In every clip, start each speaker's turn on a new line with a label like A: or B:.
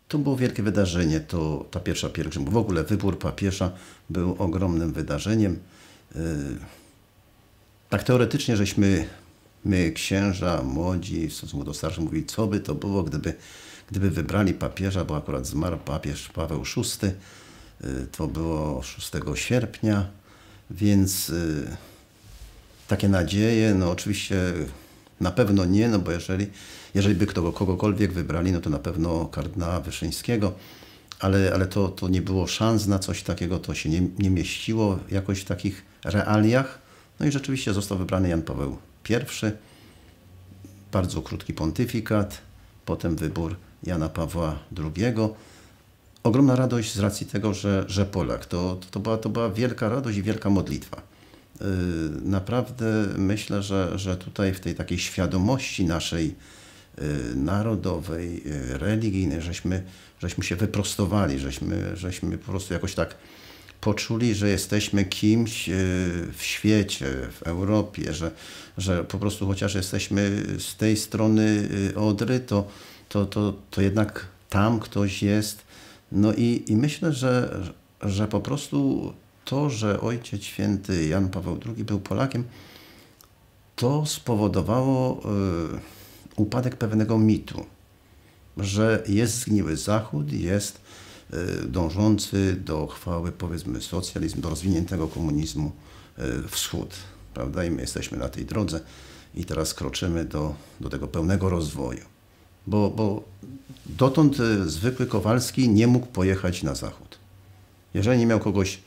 A: To było wielkie wydarzenie, ta pierwsza pielgrzymka. W ogóle wybór papieża był ogromnym wydarzeniem. Tak teoretycznie, my księża, młodzi, w stosunku do starszych, mówili, co by to było, gdyby wybrali papieża, bo akurat zmarł papież Paweł VI. To było 6 sierpnia, więc takie nadzieje, no oczywiście na pewno nie, no bo jeżeli by kogokolwiek wybrali, no to na pewno kardynała Wyszyńskiego, ale to nie było szans na coś takiego, to się nie mieściło jakoś w takich realiach. No i rzeczywiście został wybrany Jan Paweł I, bardzo krótki pontyfikat, potem wybór Jana Pawła II. Ogromna radość z racji tego, że Polak. To była wielka radość i wielka modlitwa. Naprawdę myślę, że tutaj w tej takiej świadomości naszej narodowej, religijnej, żeśmy się wyprostowali, żeśmy po prostu jakoś tak poczuli, że jesteśmy kimś w świecie, w Europie, że po prostu chociaż jesteśmy z tej strony Odry, to jednak tam ktoś jest. No i myślę, że po prostu to, że Ojciec Święty Jan Paweł II był Polakiem, to spowodowało upadek pewnego mitu, że jest zgniły Zachód, jest dążący do chwały, powiedzmy, socjalizmu, do rozwiniętego komunizmu Wschód, prawda? I my jesteśmy na tej drodze i teraz kroczymy do tego pełnego rozwoju. Bo dotąd zwykły Kowalski nie mógł pojechać na Zachód. Jeżeli nie miał kogoś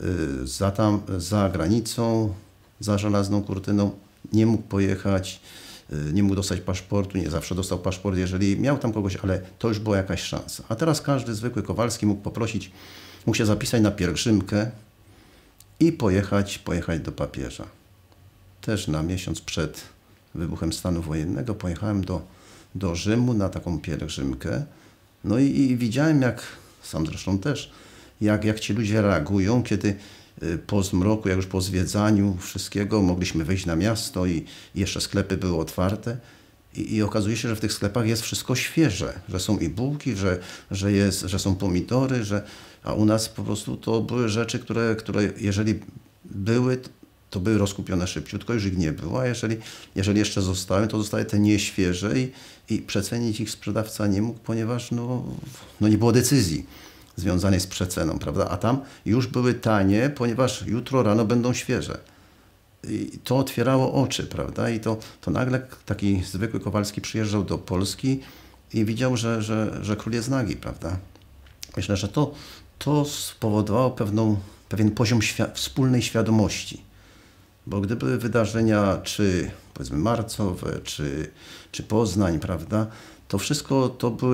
A: za granicą, za żelazną kurtyną, nie mógł pojechać, nie mógł dostać paszportu, nie zawsze dostał paszport, jeżeli miał tam kogoś, ale to już była jakaś szansa. A teraz każdy zwykły Kowalski mógł się zapisać na pielgrzymkę i pojechać do Też na miesiąc przed wybuchem stanu wojennego pojechałem do Rzymu na taką pielgrzymkę. No i widziałem, sam zresztą też, jak ci ludzie reagują, kiedy po zmroku, jak już po zwiedzaniu wszystkiego, mogliśmy wyjść na miasto i jeszcze sklepy były otwarte. I okazuje się, że w tych sklepach jest wszystko świeże, że są i bułki, że są pomidory, a u nas po prostu to były rzeczy, które jeżeli były, to były rozkupione szybciutko, już ich nie było, a jeżeli jeszcze zostały, to zostały te nieświeże i przecenić ich sprzedawca nie mógł, ponieważ nie było decyzji związanej z przeceną, prawda? A tam już były tanie, ponieważ jutro rano będą świeże. I to otwierało oczy, prawda? I to nagle taki zwykły Kowalski przyjeżdżał do Polski i widział, że król jest nagi, prawda? Myślę, że to spowodowało pewien poziom wspólnej świadomości. Bo gdyby wydarzenia, czy powiedzmy marcowe, czy Poznań, prawda, to wszystko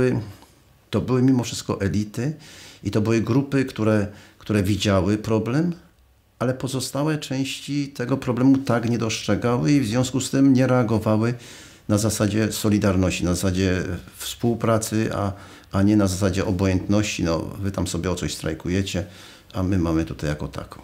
A: to były mimo wszystko elity i to były grupy, które widziały problem, ale pozostałe części tego problemu tak nie dostrzegały i w związku z tym nie reagowały na zasadzie solidarności, na zasadzie współpracy, a nie na zasadzie obojętności. No, wy tam sobie o coś strajkujecie, a my mamy tutaj jako taką.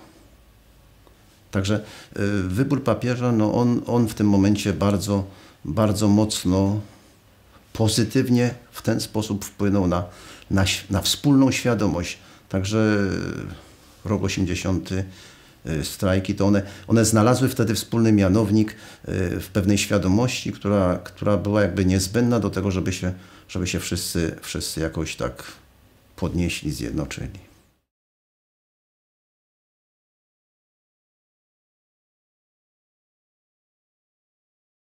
A: Także wybór papieża, on w tym momencie bardzo, bardzo mocno pozytywnie w ten sposób wpłynął na wspólną świadomość. Także rok 80, strajki, to one znalazły wtedy wspólny mianownik w pewnej świadomości, która była jakby niezbędna do tego, żeby się wszyscy jakoś tak podnieśli, zjednoczyli.